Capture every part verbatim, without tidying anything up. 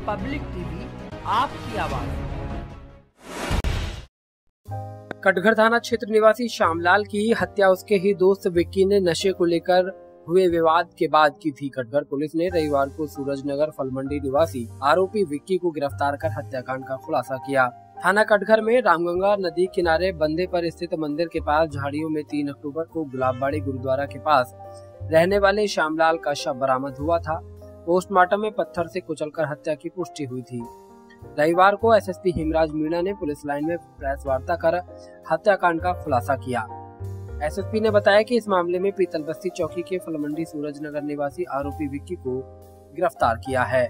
Public TV आपकी आवाज। कटघर थाना क्षेत्र निवासी श्यामलाल की हत्या उसके ही दोस्त विक्की ने नशे को लेकर हुए विवाद के बाद की थी। कटघर पुलिस ने रविवार को सूरजनगर फलमंडी निवासी आरोपी विक्की को गिरफ्तार कर हत्याकांड का खुलासा किया। थाना कटघर में रामगंगा नदी किनारे बंदे पर स्थित मंदिर के पास झाड़ियों में तीन अक्टूबर को गुलाबबाड़ी गुरुद्वारा के पास रहने वाले श्यामलाल का शव बरामद हुआ था। पोस्टमार्टम में पत्थर से कुचलकर हत्या की पुष्टि हुई थी। रविवार को एसएसपी हिमराज मीणा ने पुलिस लाइन में प्रेस वार्ता कर हत्याकांड का खुलासा किया। एसएसपी ने बताया कि इस मामले में पीतल बस्ती चौकी के फलमंडी सूरजनगर निवासी आरोपी विक्की को गिरफ्तार किया है।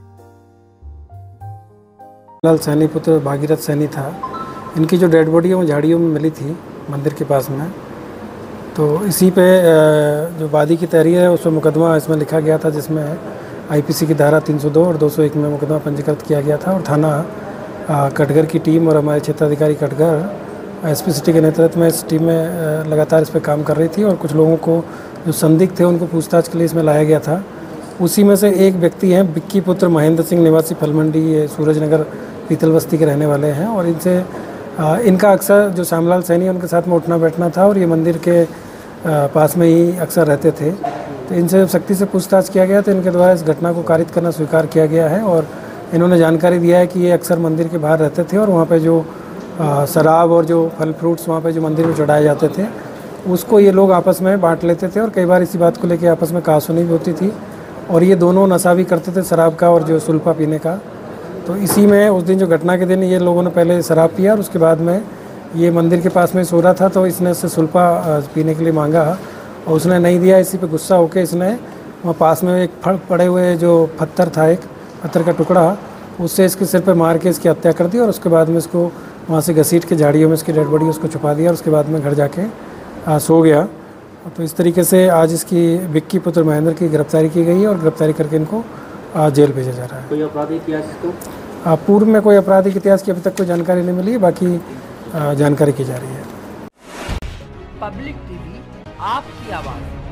लाल सैनी पुत्र भागीरथ सैनी था। इनकी जो डेड बॉडी है वो झाड़ियों में मिली थी मंदिर के पास में। तो इसी पे जो वादी की तहरीर है उस पर मुकदमा इसमें लिखा गया था, जिसमें आईपीसी की धारा तीन सौ दो और दो सौ एक में मुकदमा पंजीकृत किया गया था। और थाना कटघर की टीम और हमारे क्षेत्राधिकारी कटघर एसपी सिटी के नेतृत्व में इस टीम में लगातार इस पर काम कर रही थी और कुछ लोगों को जो संदिग्ध थे उनको पूछताछ के लिए इसमें लाया गया था। उसी में से एक व्यक्ति हैं विक्की पुत्र महेंद्र सिंह निवासी फलमंडी सूरजनगर पीतल बस्ती के रहने वाले हैं। और इनसे इनका अक्सर जो श्यामलाल सैनी है उनके साथ में उठना बैठना था और ये मंदिर के पास में ही अक्सर रहते थे। तो इनसे सख्ती से पूछताछ किया गया तो इनके द्वारा इस घटना को कारित करना स्वीकार किया गया है। और इन्होंने जानकारी दिया है कि ये अक्सर मंदिर के बाहर रहते थे और वहाँ पे जो आ, शराब और जो फल फ्रूट्स वहाँ पे जो मंदिर में चढ़ाए जाते थे उसको ये लोग आपस में बांट लेते थे और कई बार इसी बात को लेकर आपस में कहासुनी भी होती थी। और ये दोनों नशा भी करते थे, शराब का और जो सुल्फा पीने का। तो इसी में उस दिन जो घटना के दिन ये लोगों ने पहले शराब पिया और उसके बाद में ये मंदिर के पास में सो रहा था तो इसने उससे सुल्फा पीने के लिए मांगा और उसने नहीं दिया। इसी पे गुस्सा होकर इसने वहाँ पास में एक फड़ पड़े हुए जो पत्थर था, एक पत्थर का टुकड़ा, उससे इसके सिर पे मार के इसकी हत्या कर दी और उसके बाद में इसको वहाँ से घसीट के झाड़ियों में इसकी डेड बॉडी उसको छुपा दिया और उसके बाद में घर जाके आ, सो गया। तो इस तरीके से आज इसकी विक्की पुत्र महेंद्र की गिरफ्तारी की गई है और गिरफ्तारी करके इनको आ, जेल भेजा जा रहा है। कोई आपराधिक इतिहास तो पूर्व में कोई आपराधिक इतिहास की अभी तक कोई जानकारी नहीं मिली है, बाकी आ, जानकारी की जा रही है। पब्लिक टीवी आपकी आवाज।